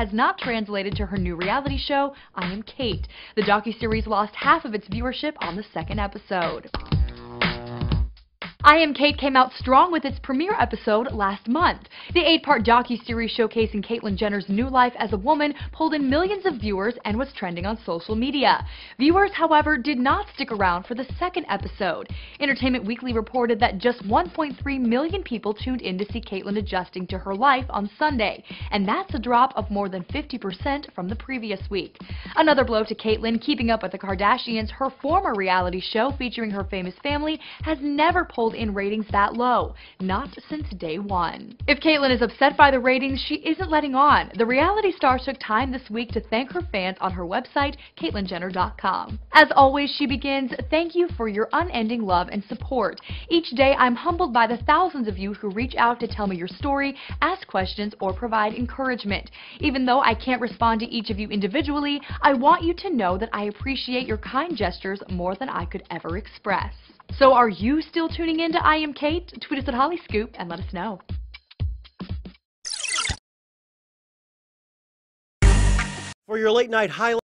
has not translated to her new reality show, I Am Cate. The docuseries lost half of its viewership on the second episode. I Am Cate came out strong with its premiere episode last month. The 8-part docuseries showcasing Caitlyn Jenner's new life as a woman pulled in millions of viewers and was trending on social media. Viewers, however, did not stick around for the second episode. Entertainment Weekly reported that just 1.3 million people tuned in to see Caitlyn adjusting to her life on Sunday, and that's a drop of more than 50% from the previous week. Another blow to Caitlyn. Keeping Up with the Kardashians, her former reality show featuring her famous family, has never pulled in ratings that low, not since day one. If Caitlyn is upset by the ratings, she isn't letting on. The reality star took time this week to thank her fans on her website, CaitlynJenner.com. As always, she begins, "Thank you for your unending love and support. Each day I'm humbled by the thousands of you who reach out to tell me your story, ask questions, or provide encouragement. Even though I can't respond to each of you individually, I want you to know that I appreciate your kind gestures more than I could ever express." So are you still tuning in to I Am Cate? Tweet us at HollyScoop and let us know. For your late night highlight.